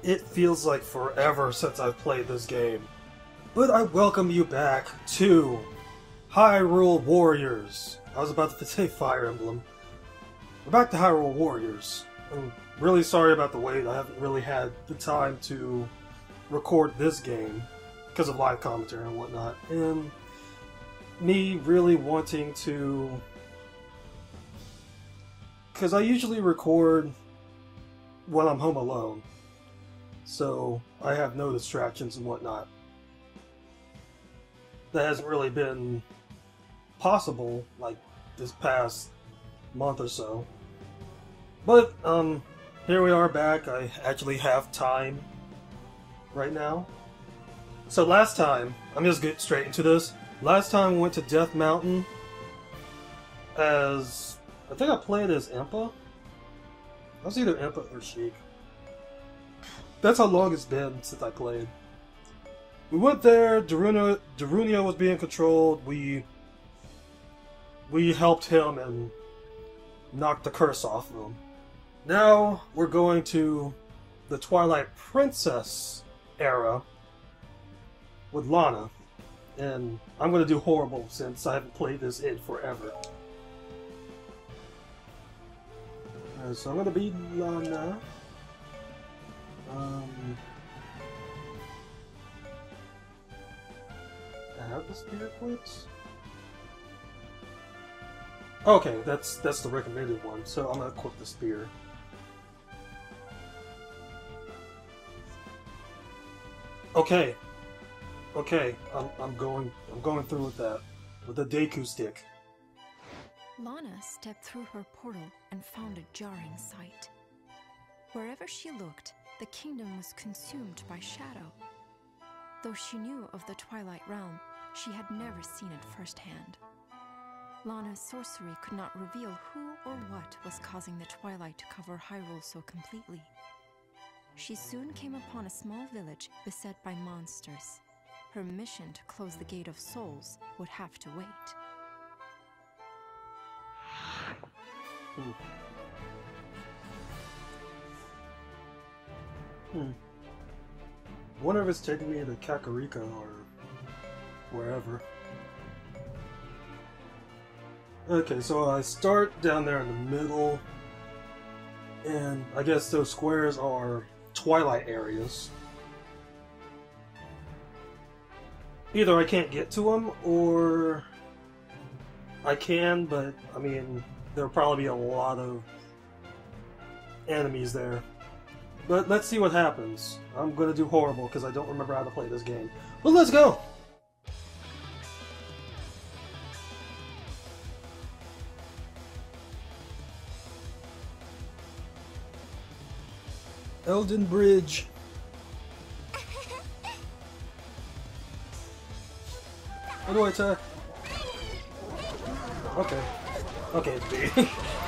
It feels like forever since I've played this game, but I welcome you back to Hyrule Warriors. I was about to say Fire Emblem. We're back to Hyrule Warriors. I'm really sorry about the wait. I haven't really had the time to record this game because of live commentary and whatnot, and me really wanting to... because I usually record when I'm home alone, so I have no distractions and whatnot. That hasn't really been possible like this past month or so. But here we are back. I actually have time right now. So last time, I'm just get straight into this. Last time we went to Death Mountain as... I think I played as Impa. I was either Impa or Sheik. That's how long it's been since I played. We went there, Darunia was being controlled, we helped him and knocked the curse off of him. Now we're going to the Twilight Princess era with Lana. And I'm going to do horrible since I haven't played this in forever. So I'm going to be Lana. I have the spirit points? Okay, that's the recommended one, so I'm gonna equip the spear. Okay. Okay, I'm going through with that. With the Deku stick. Lana stepped through her portal and found a jarring sight. Wherever she looked, the kingdom was consumed by shadow. Though she knew of the Twilight Realm, she had never seen it firsthand. Lana's sorcery could not reveal who or what was causing the Twilight to cover Hyrule so completely. She soon came upon a small village beset by monsters. Her mission to close the Gate of Souls would have to wait. Wonder if it's taking me to Kakariko or wherever. Okay, so I start down there in the middle, and I guess those squares are Twilight areas. Either I can't get to them, or I can, but I mean, there'll probably be a lot of enemies there. But let's see what happens. I'm gonna do horrible because I don't remember how to play this game. But let's go! Elden Bridge. How do I attack? Okay. Okay, it's B.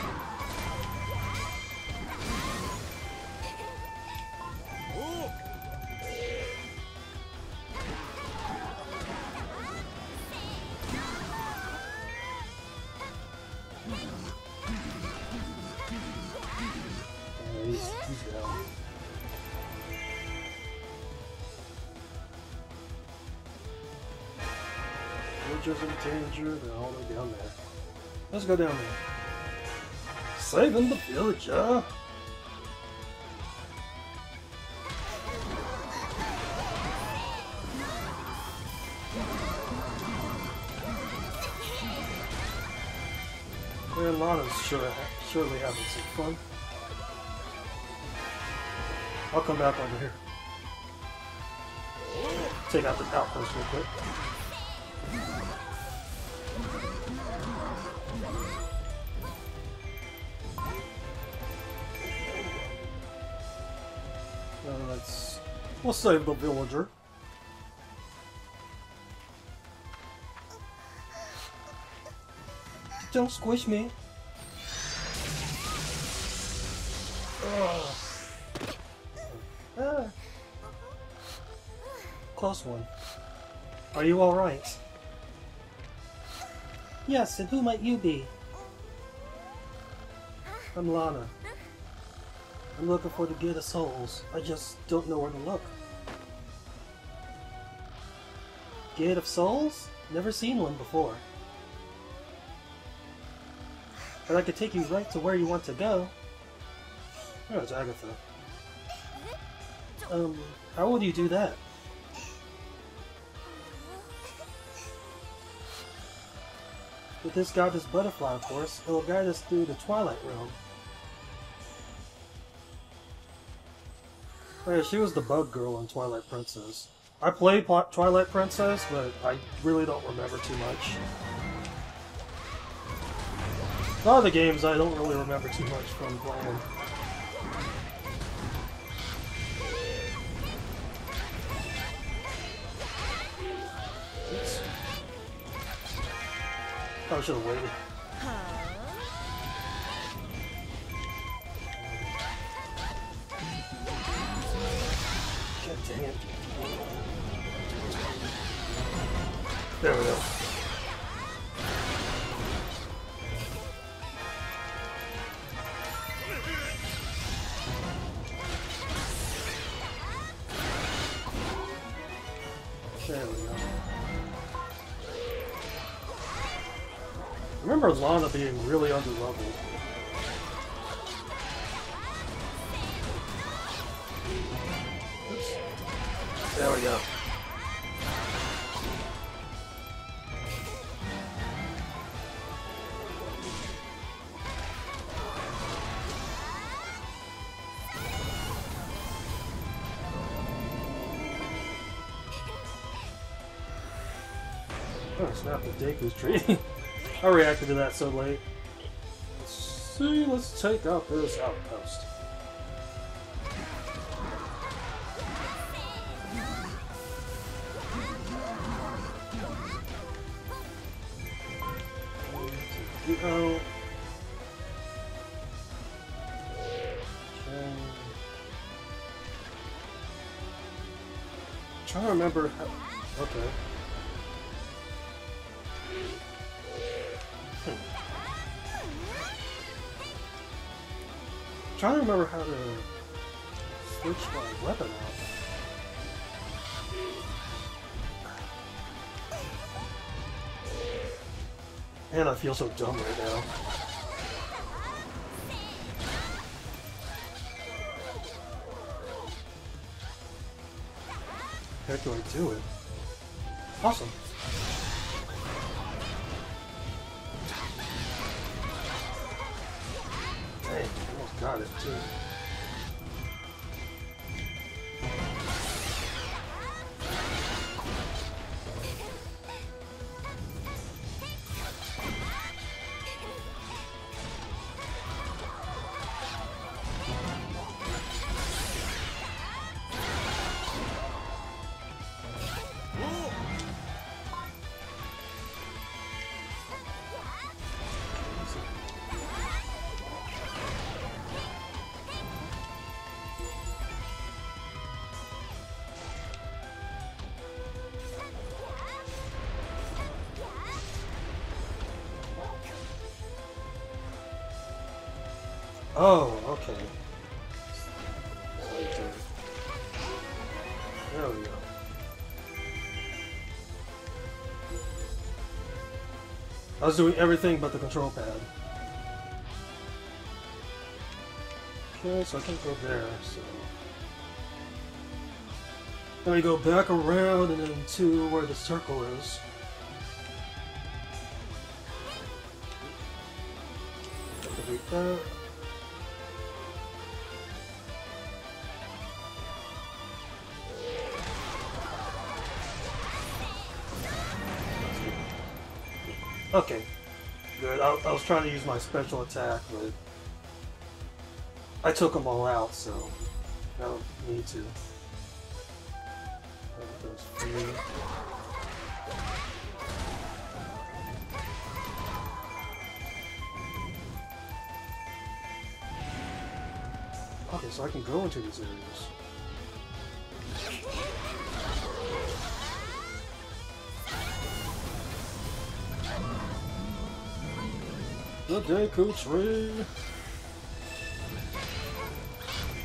He's down. Villagers in danger, they're all the way down there. Let's go down there. Saving the villager! And Lana's surely having some fun. I'll come back over here. Take out the outpost real quick. We'll save the villager. Don't squish me. Ah. Close one. Are you alright? Yes, and who might you be? I'm Lana. I'm looking for the Gate of Souls. I just don't know where to look. Gate of Souls? Never seen one before. But I could take you right to where you want to go. Oh, it's Agatha. How would you do that? With this goddess butterfly, of course, it will guide us through the Twilight Realm. Oh yeah, she was the bug girl in Twilight Princess. I played Twilight Princess, but I really don't remember too much. A lot of the games I don't really remember too much from playing. Oops. Probably should have waited. God dang it. There we go. There we go. I remember Lana being really underleveled. Oops. There we go. Oh, snap the Deku's tree. I reacted to that so late. Let's see, let's take out this outpost. Oh. Okay. Trying to remember how. Okay. Trying to remember how to switch my weapon out. Man, I feel so dumb right now. How do I do it? Awesome. Dang, almost got it too. Oh, okay. There we go. I was doing everything but the control pad. Okay, so I can't go there, so... Then we go back around and then to where the circle is. Activate that. Okay, good. I was trying to use my special attack, but I took them all out, so I don't need to. Those three. Okay, so I can go into these areas. The Deku Tree!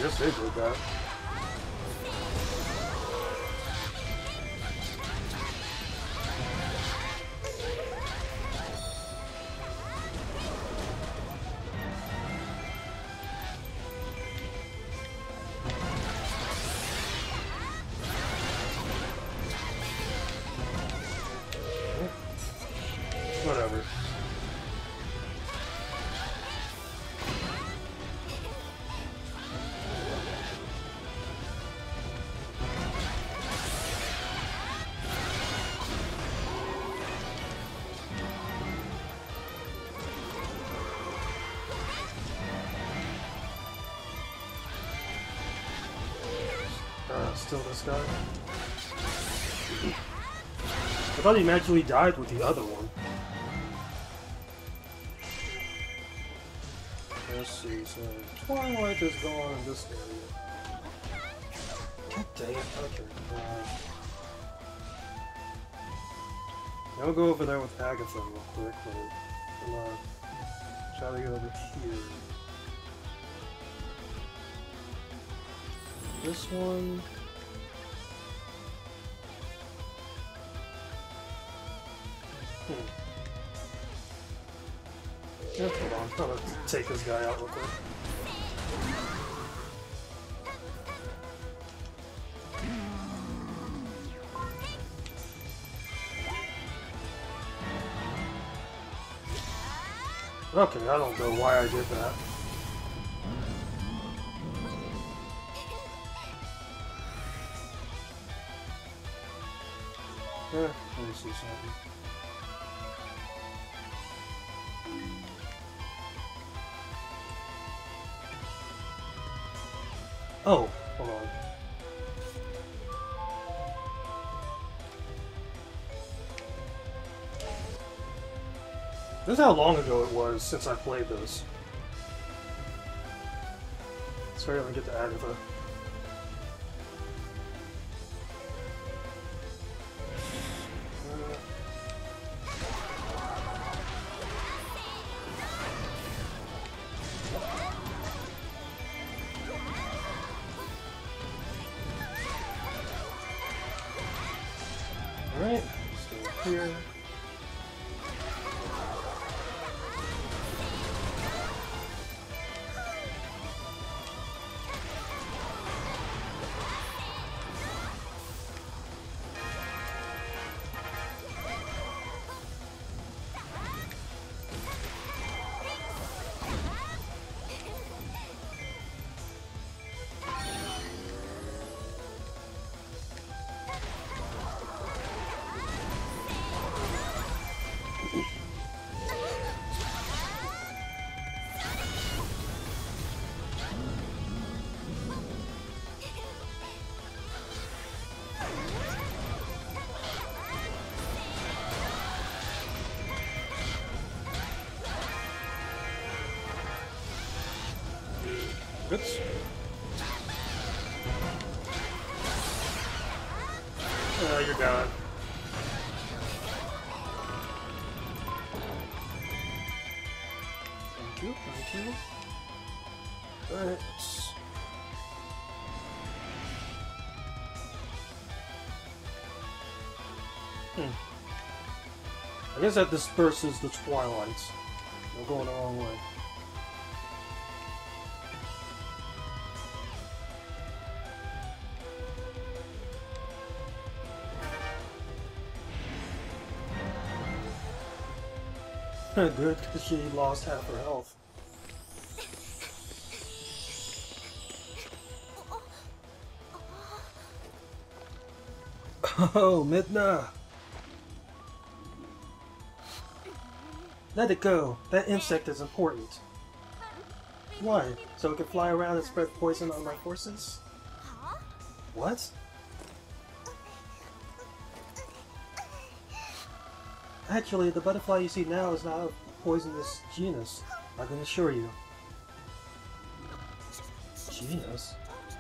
guess they did that. Whatever. Still this guy. I thought he magically died with the other one. Let's see, so Twilight is going in this area. God dang it, okay. I'll go over there with Agatha real quick. Come on. Try to get over here. This one. Yeah, hold on. I'm gonna take this guy out real quick. Okay, I don't know why I did that. Let me see something. Oh, hold on. This is how long ago it was since I played this. Sorry, let me get to Agatha. Alright, so here. Oops. You're gone. Thank you, thank you. Alright. I guess that disperses the Twilights. They're going the wrong way. Good, because she lost half her health. Oh, Midna! Let it go. That insect is important. Why? So it can fly around and spread poison on my horses? What? Actually, the butterfly you see now is not a poisonous genus, I can assure you. Genus?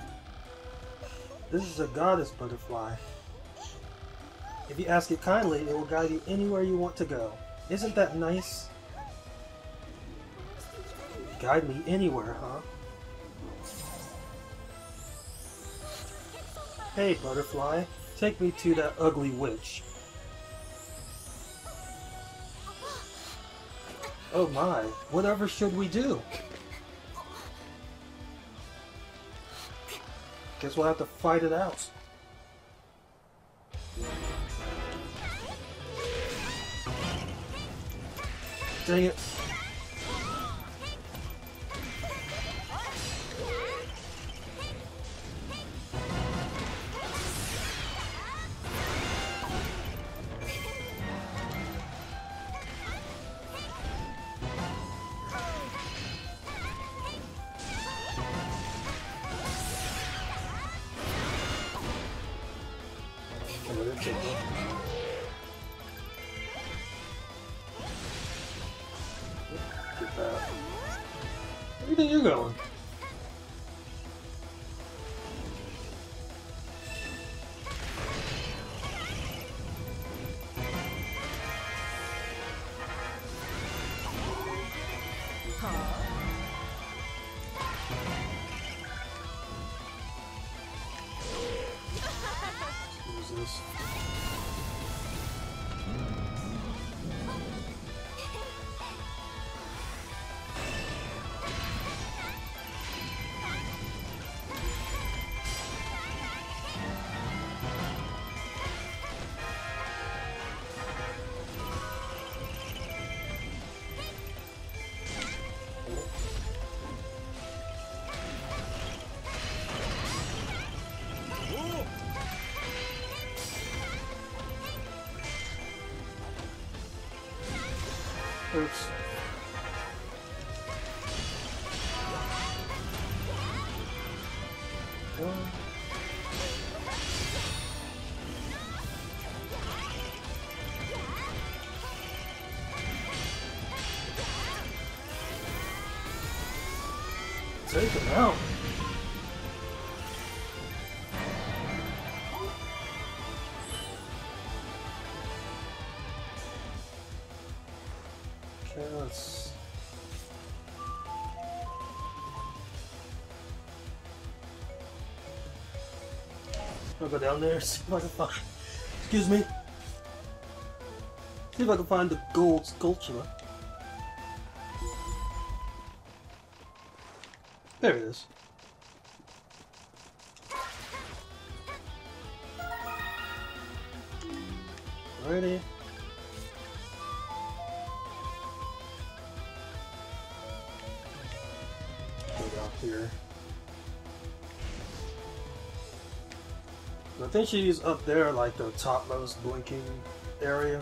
This is a goddess butterfly. If you ask it kindly, it will guide you anywhere you want to go. Isn't that nice? Guide me anywhere, huh? Hey, butterfly, take me to that ugly witch. Oh my, whatever should we do? Guess we'll have to fight it out. Dang it. Get that. Where do you think you're going? Use this. Oops. Take him out. Okay, let's... I'll go down there, see if I can find... Excuse me. See if I can find the gold sculpture. There it is. Alrighty. Go down here. I think she's up there, like the topmost blinking area.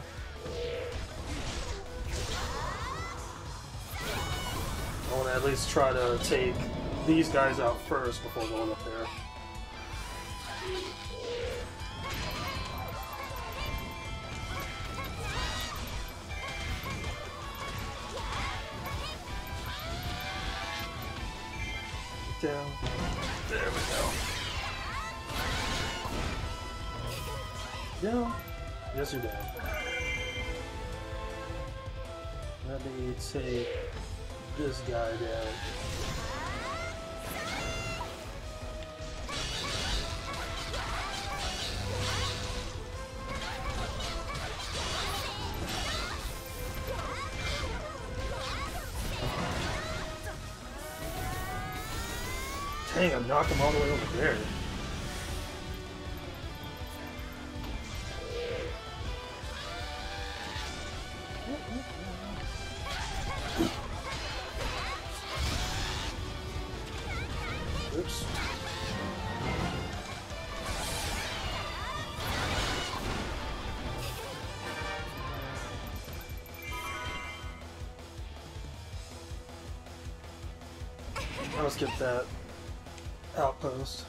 I want to at least try to take these guys out first before going up there. Down. There we go. Down. Yes, you're down. Let me take this guy down. Dang, I knocked him all the way over there. Oops. Let's get that outpost.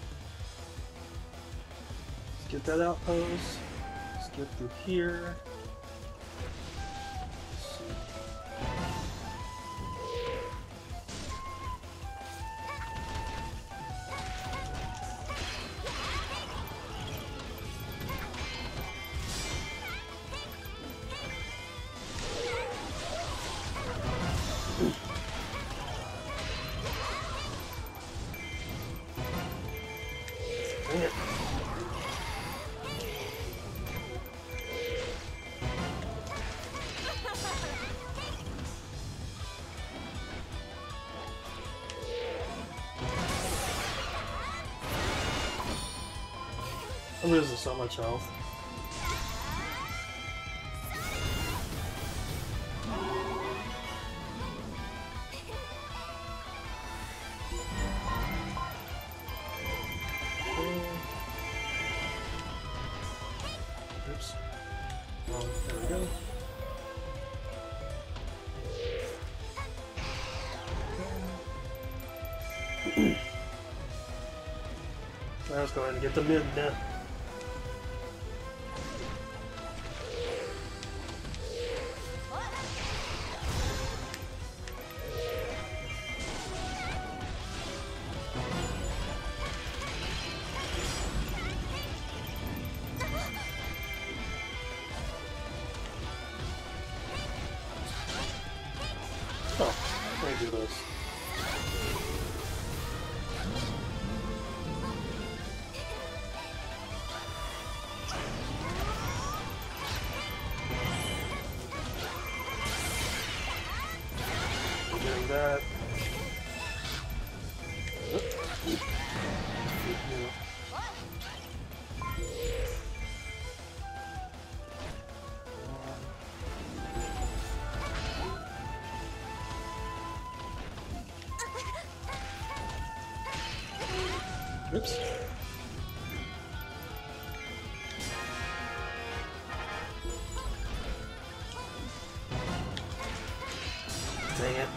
Let's get that outpost. Let's get through here. Let's see. Dang it. I'm losing so much health. Oops. There we go. Let's go ahead and get the Midna. Oh, let me do this. Getting that. Oops. Dang it.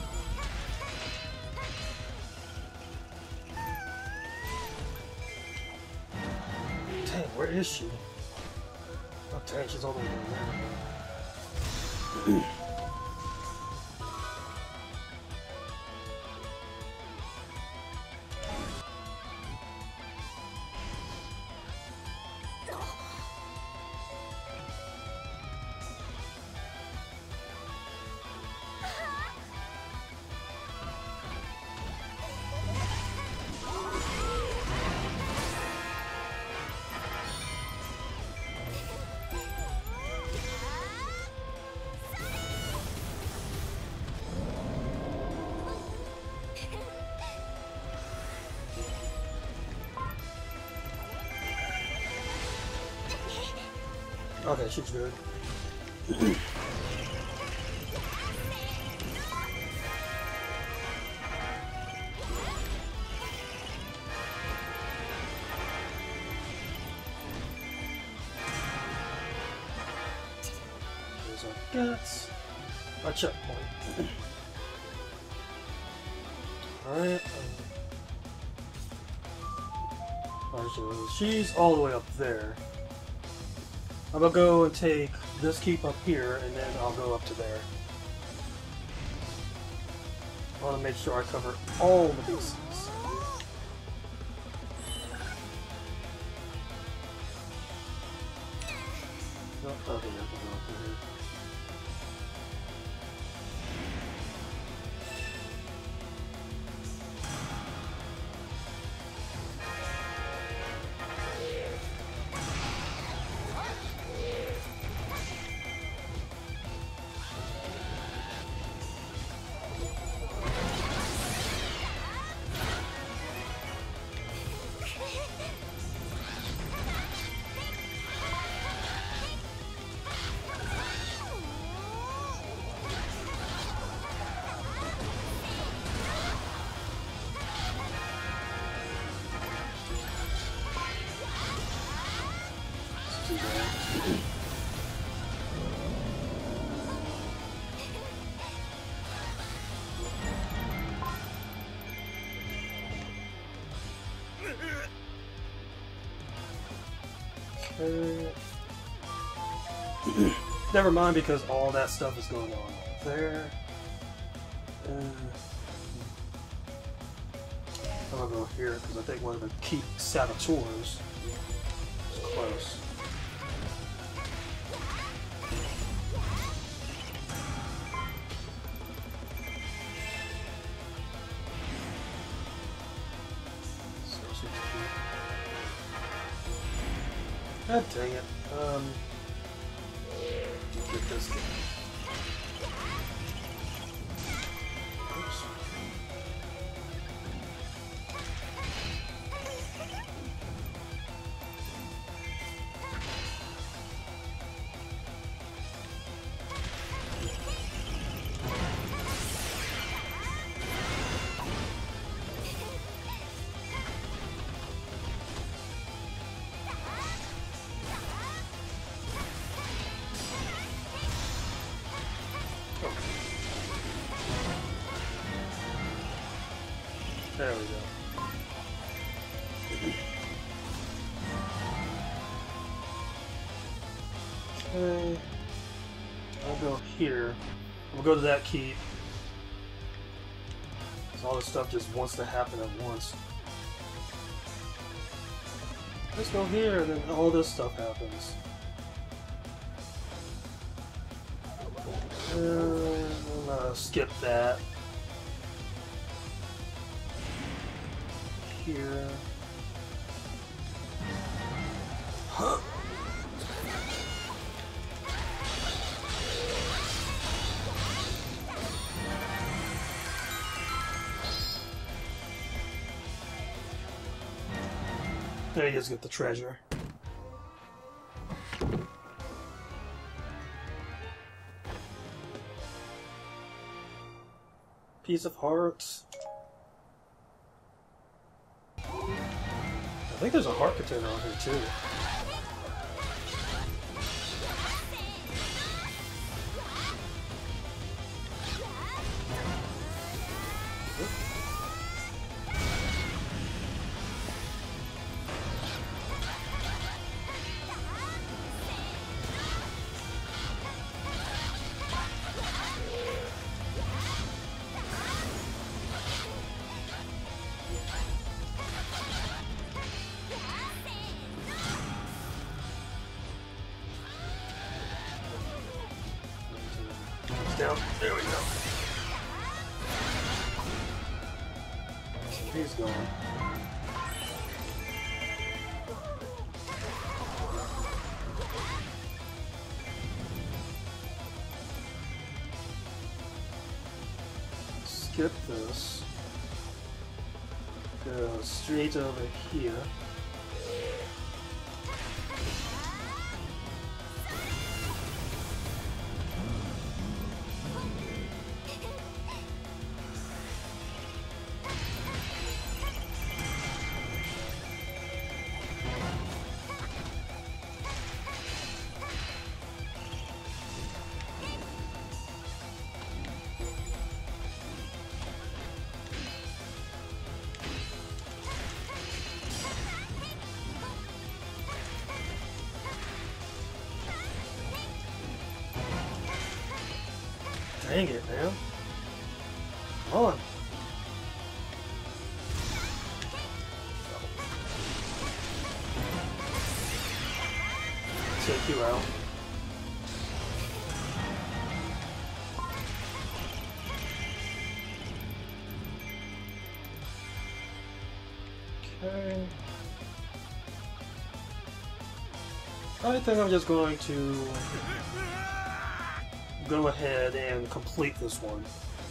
Dang, where is she? Oh, dang, she's all the way there. Okay, she's good. There's our guts. A checkpoint. Alright. Alright, so she's all the way up there. I'm gonna go and take this keep up here, and then I'll go up to there. I want to make sure I cover all the bases. Nope, I think I can go up here. Never mind, because all that stuff is going on there. I'm gonna go here because I think one of the key saboteurs is close. God dang it. Get this guy. Oops. There we go. Okay. I'll go here. We'll go to that keep. Because all this stuff just wants to happen at once. Let's go here, and then all this stuff happens. I'm gonna skip that. Here. Huh? There he is, get the treasure. Piece of heart. I think there's a heart container on here too. Down. There we go. He's gone. Skip this. Go straight over here. Dang it, man. Come on. Take you out. Okay. I think I'm just going to go ahead and complete this one.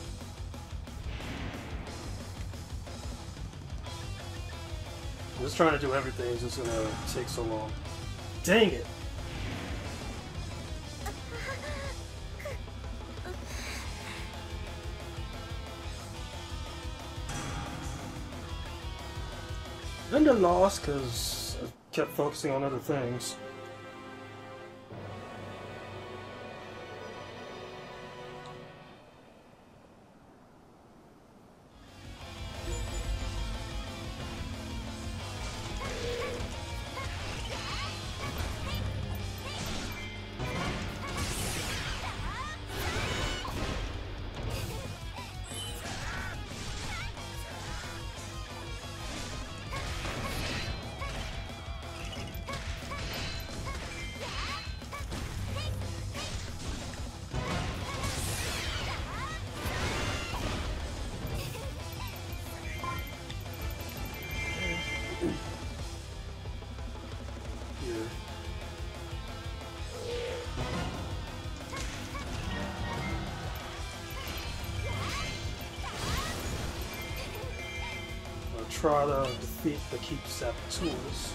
Just trying to do everything is just gonna take so long. Dang it! And I lost because I kept focusing on other things. Try to defeat the Keep Saboteurs.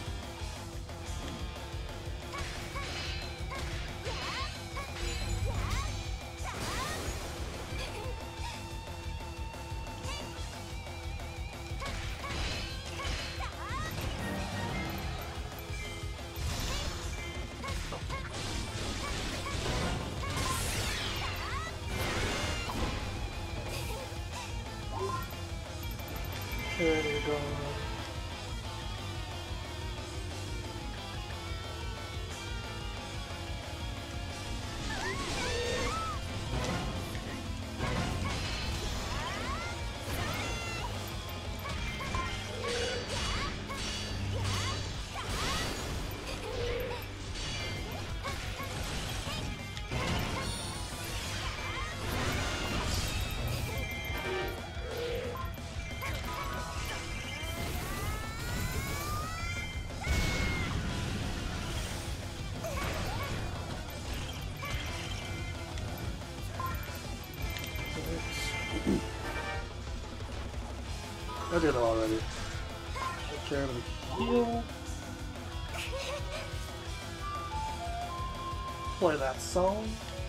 There you go. I did it already. Take care of the heal. Play that song.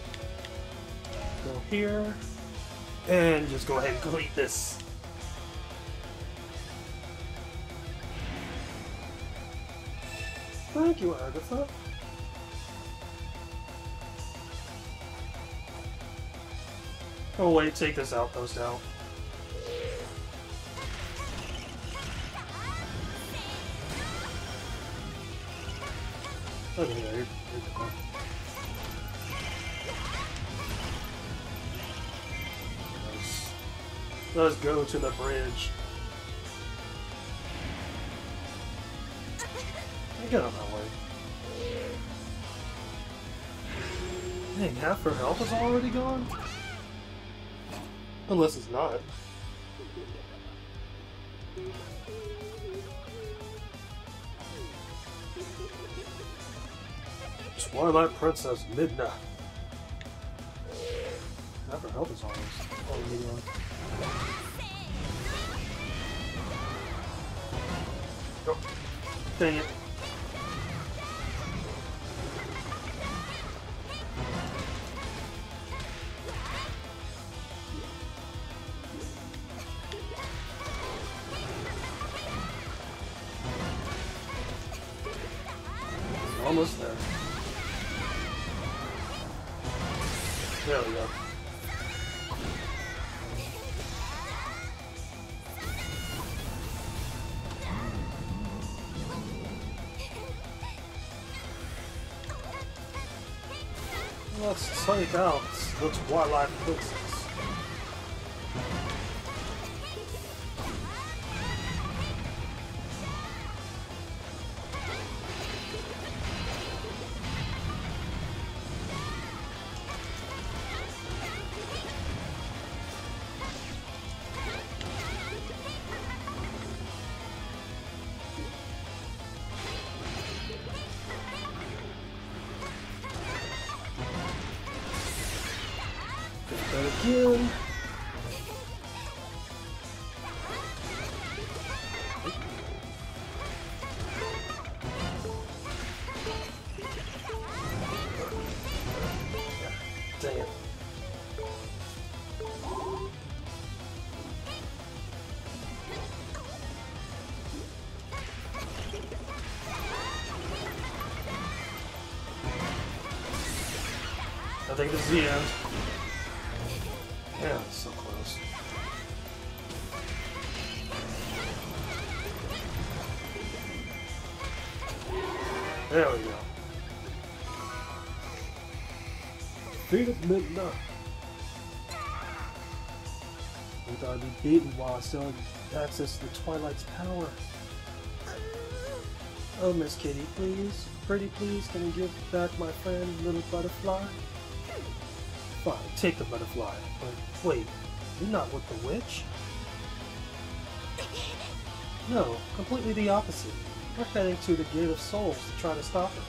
Go here. And just go ahead and complete this. Thank you, Agatha. Oh wait, take this outpost out. Okay, yeah, you're good. Let's go to the bridge. Get on that way. Dang, half her health is already gone? Unless it's not. Twilight Princess Midna. Half her health is already gone. Oh, dang it. Almost there. There we go. Let's take out the Twilight Princess. Again. Dang it. I think this is the end. Yeah, it's so close. There we go. Defeated Midna. We thought I'd be beaten while I still had access to the Twilight's power. Oh, Miss Kitty, please. Pretty please, can you give back my friend, little butterfly? Fine, take the butterfly. But wait, you're not with the witch? No, completely the opposite. We're heading to the Gate of Souls to try to stop her.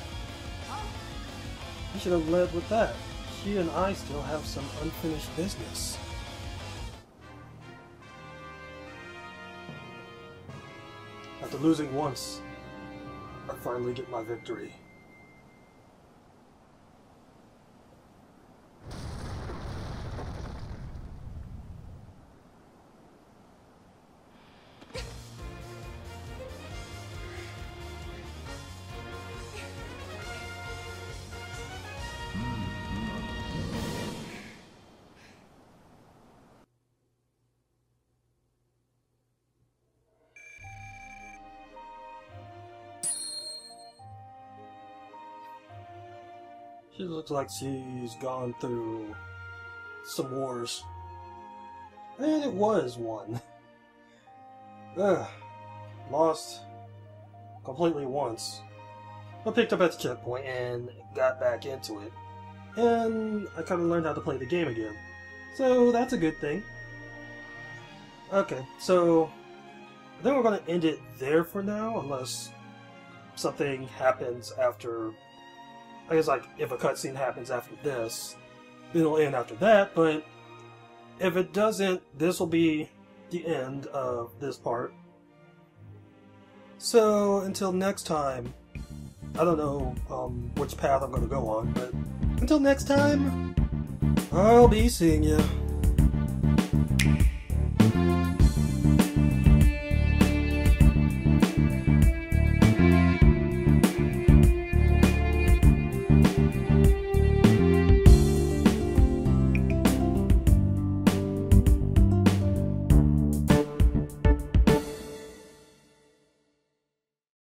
You should have led with that. She and I still have some unfinished business. After losing once, I finally get my victory. She looks like she's gone through some wars. And it was one. Lost completely once. I picked up at the checkpoint and got back into it. And I kind of learned how to play the game again. So that's a good thing. Okay, so I think we're going to end it there for now, unless something happens after... I guess, like, if a cutscene happens after this, then it'll end after that, but if it doesn't, this will be the end of this part. So, until next time, I don't know which path I'm going to go on, but until next time, I'll be seeing you.